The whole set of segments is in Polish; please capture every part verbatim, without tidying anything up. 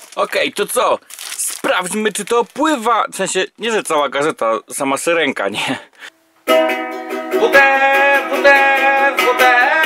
Okej, okay, to co? Sprawdźmy, czy to pływa. W sensie, nie że cała gazeta, sama syrenka, nie? W D F, W D F, W D F!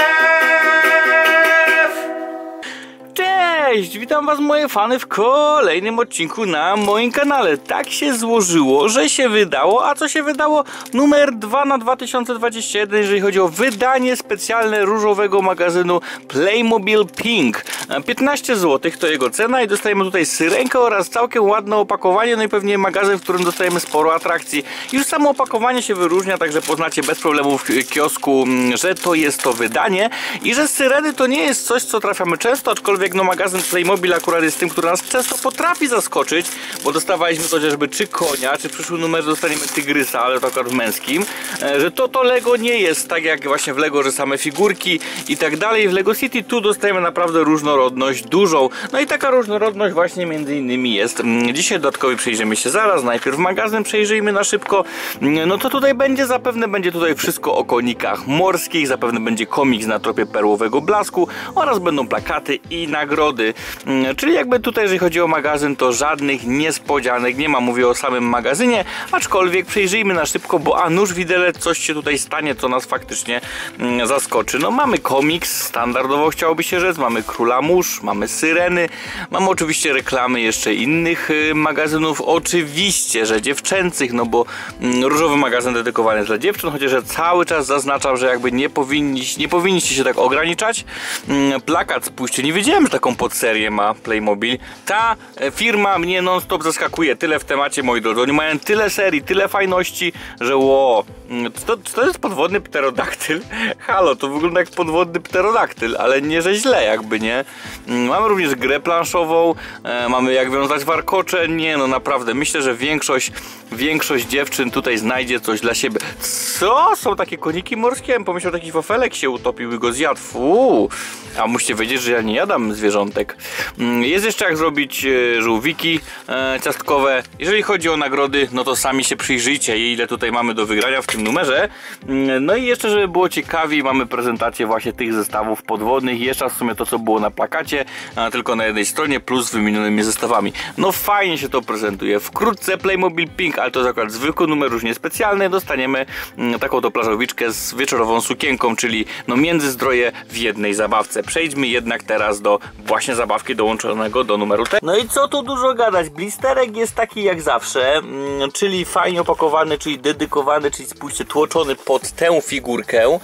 Cześć! Witam was, moje fany, w kolejnym odcinku na moim kanale. Tak się złożyło, że się wydało, a co się wydało? Numer dwa na dwa tysiące dwudziesty pierwszy, jeżeli chodzi o wydanie specjalne różowego magazynu Playmobil Pink. piętnaście złotych to jego cena i dostajemy tutaj syrenkę oraz całkiem ładne opakowanie, no i pewnie magazyn, w którym dostajemy sporo atrakcji. Już samo opakowanie się wyróżnia, także poznacie bez problemu w kiosku, że to jest to wydanie i że syreny to nie jest coś, co trafiamy często, aczkolwiek no magazyn Playmobil akurat jest tym, który nas często potrafi zaskoczyć, bo dostawaliśmy chociażby czy konia, czy w przyszłym numerze dostaniemy tygrysa, ale to akurat w męskim, że to to Lego nie jest tak jak właśnie w Lego, że same figurki i tak dalej. W Lego City tu dostajemy naprawdę różnorodność dużą, no i taka różnorodność właśnie między innymi jest. Dzisiaj dodatkowo przejrzymy się zaraz, najpierw magazyn przejrzyjmy na szybko, no to tutaj będzie zapewne będzie tutaj wszystko o konikach morskich, zapewne będzie komiks na tropie perłowego blasku oraz będą plakaty i nagrody, czyli jakby tutaj jeżeli chodzi o magazyn to żadnych niespodzianek nie ma, mówię o samym magazynie, aczkolwiek przejrzyjmy na szybko, bo a nuż widelec coś się tutaj stanie, co nas faktycznie zaskoczy. No mamy komiks, standardowo chciałoby się rzec, mamy Króla Mórz, mamy syreny, mamy oczywiście reklamy jeszcze innych magazynów, oczywiście, że dziewczęcych, no bo różowy magazyn dedykowany jest dla dziewczyn, chociaż ja cały czas zaznaczam, że jakby nie, powinni, nie powinniście się tak ograniczać. Plakat, spójrzcie, nie wiedziałem, że taką podserię ma Playmobil. Ta firma mnie non stop zaskakuje, tyle w temacie, moi drodzy, oni mają tyle serii, tyle fajności, że ło, to, to jest podwodny pterodaktyl? Halo, to wygląda jak podwodny pterodaktyl, ale nie, że źle jakby, nie? Mamy również grę planszową, e, mamy jak wiązać warkocze, nie no naprawdę, myślę, że większość, większość dziewczyn tutaj znajdzie coś dla siebie. Co? Są takie koniki morskie? Ja bym pomyślał, taki wafelek się utopił i go zjadł. Fuu. A musicie wiedzieć, że ja nie jadam zwierzątek. Jest jeszcze jak zrobić e, żółwiki e, ciastkowe. Jeżeli chodzi o nagrody, no to sami się przyjrzyjcie, ile tutaj mamy do wygrania w tym numerze. No i jeszcze, żeby było ciekawiej, mamy prezentację właśnie tych zestawów podwodnych. Jeszcze w sumie to, co było na plakacie, a tylko na jednej stronie, plus z wymienionymi zestawami. No fajnie się to prezentuje. Wkrótce Playmobil Pink, ale to jest akurat zwykły numer, już niespecjalny, dostaniemy taką to plażowiczkę z wieczorową sukienką, czyli no międzyzdroje w jednej zabawce. Przejdźmy jednak teraz do właśnie zabawki dołączonego do numeru T. No i co tu dużo gadać, blisterek jest taki jak zawsze, czyli fajnie opakowany, czyli dedykowany, czyli spójrzcie, tłoczony pod tę figurkę.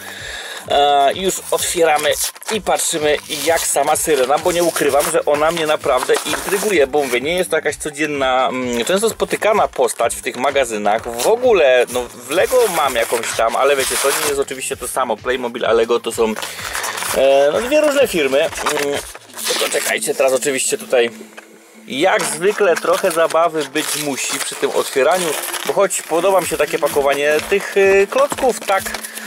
E, już otwieramy i patrzymy jak sama syrena, bo nie ukrywam, że ona mnie naprawdę intryguje, bo mówię, nie jest to jakaś codzienna, mm, często spotykana postać w tych magazynach. W ogóle, no w Lego mam jakąś tam, ale wiecie, to nie jest oczywiście to samo. Playmobil a Lego to są e, no, dwie różne firmy. Mm, tylko czekajcie, teraz oczywiście tutaj jak zwykle trochę zabawy być musi przy tym otwieraniu, bo choć podoba mi się takie pakowanie tych yy, klocków, tak,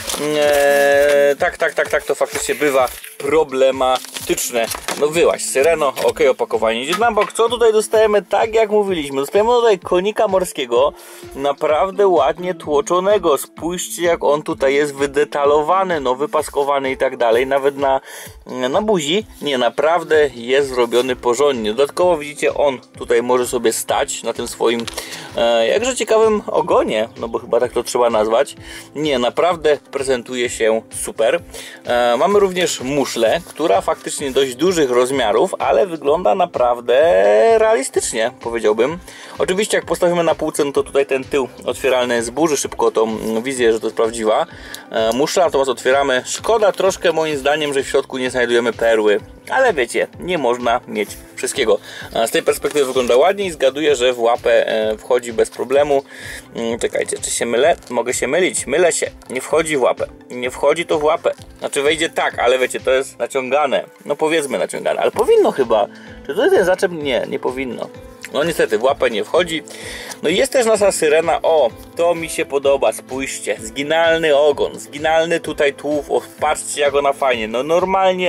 yy, tak, tak, tak, tak, to faktycznie bywa problematyczne. No wyłaź, syreno, ok, opakowanie idzie na bok. Co tutaj dostajemy? Tak jak mówiliśmy, dostajemy tutaj konika morskiego, naprawdę ładnie tłoczonego. Spójrzcie jak on tutaj jest wydetalowany, no wypaskowany i tak dalej, nawet na, na buzi, nie, naprawdę jest zrobiony porządnie. Dodatkowo widzicie, on tutaj może sobie stać na tym swoim e, jakże ciekawym ogonie, no bo chyba tak to trzeba nazwać. Nie, naprawdę prezentuje się super. E, mamy również muszlę, która faktycznie dość dużych rozmiarów, ale wygląda naprawdę realistycznie, powiedziałbym. Oczywiście jak postawimy na półce, no to tutaj ten tył otwieralny zburzy szybko tą wizję, że to jest prawdziwa e, muszla, natomiast otwieramy. Szkoda troszkę moim zdaniem, że w środku nie znajdujemy perły, ale wiecie, nie można mieć wszystkiego. Z tej perspektywy wygląda ładnie i zgaduję, że w łapę wchodzi bez problemu. Czekajcie, czy się mylę? Mogę się mylić, mylę się. Nie wchodzi w łapę. Nie wchodzi to w łapę. Znaczy wejdzie tak, ale wiecie, to jest naciągane. No powiedzmy naciągane, ale powinno chyba. Czy to jest ten zaczep? Nie, nie powinno. No niestety w łapę nie wchodzi. No i jest też nasza syrena. O, to mi się podoba, spójrzcie. Zginalny ogon, zginalny tutaj tułów. O, patrzcie jak ona fajnie. No normalnie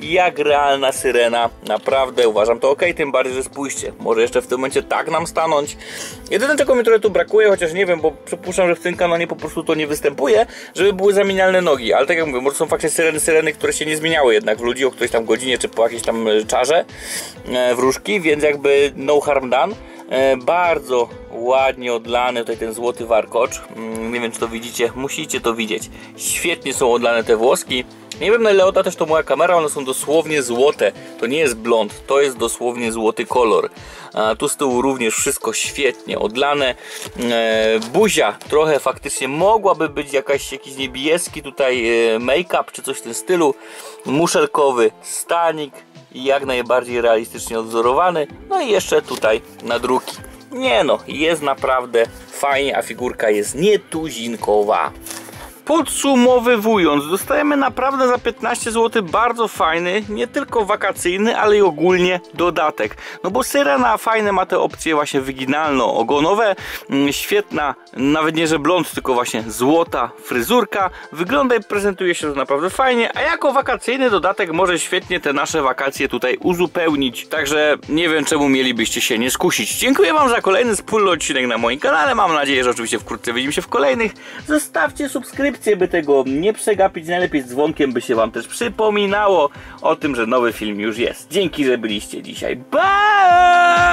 jak realna syrena. Naprawdę uważam to ok, tym bardziej, że spójrzcie, może jeszcze w tym momencie tak nam stanąć. Jedyne, czego mi trochę tu brakuje, chociaż nie wiem, bo przypuszczam, że w tym kanale po prostu to nie występuje, żeby były zamienialne nogi, ale tak jak mówię, może są faktycznie syreny, syreny, które się nie zmieniały jednak w ludzi o którejś tam godzinie, czy po jakiejś tam czarze e, wróżki, więc jakby no harm done. E, bardzo ładnie odlany tutaj ten złoty warkocz. Mm, nie wiem, czy to widzicie, musicie to widzieć. Świetnie są odlane te włoski. Nie wiem, na ile odda też to moja kamera, one są dosłownie złote. To nie jest blond, to jest dosłownie złoty kolor. A tu z tyłu również wszystko świetnie odlane. E, buzia trochę faktycznie mogłaby być jakaś, jakiś niebieski tutaj e, make-up, czy coś w tym stylu. Muszelkowy stanik. Jak najbardziej realistycznie odwzorowany. No i jeszcze tutaj nadruki. Nie no, jest naprawdę fajnie, a figurka jest nietuzinkowa. Podsumowywując, dostajemy naprawdę za piętnaście złotych bardzo fajny, nie tylko wakacyjny, ale i ogólnie dodatek. No bo syrena fajne ma te opcje właśnie wyginalno-ogonowe, świetna, nawet nie że blond, tylko właśnie złota fryzurka. Wygląda i prezentuje się to naprawdę fajnie, a jako wakacyjny dodatek może świetnie te nasze wakacje tutaj uzupełnić. Także nie wiem, czemu mielibyście się nie skusić. Dziękuję wam za kolejny wspólny odcinek na moim kanale. Mam nadzieję, że oczywiście wkrótce widzimy się w kolejnych. Zostawcie subskrypcję, by tego nie przegapić, najlepiej z dzwonkiem, by się wam też przypominało o tym, że nowy film już jest. Dzięki, że byliście dzisiaj. Bye!